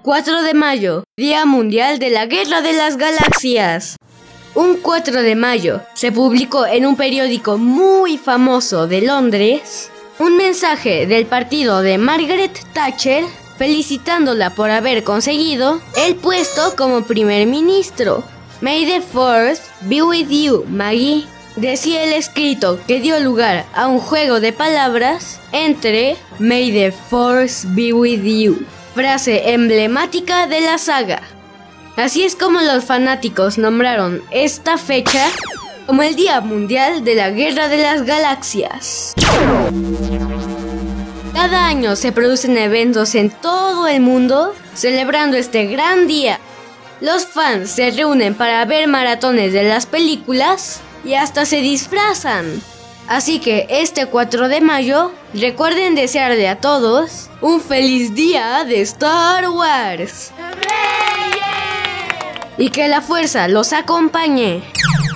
4 de mayo, Día Mundial de la Guerra de las Galaxias. Un 4 de mayo se publicó en un periódico muy famoso de Londres un mensaje del partido de Margaret Thatcher felicitándola por haber conseguido el puesto como primer ministro. May the Force be with you, Maggie, decía el escrito que dio lugar a un juego de palabras entre May the Force be with you, frase emblemática de la saga. Así es como los fanáticos nombraron esta fecha como el Día Mundial de la Guerra de las Galaxias. Cada año se producen eventos en todo el mundo celebrando este gran día. Los fans se reúnen para ver maratones de las películas y hasta se disfrazan. Así que este 4 de mayo recuerden desearle a todos un feliz día de Star Wars. Y que la fuerza los acompañe.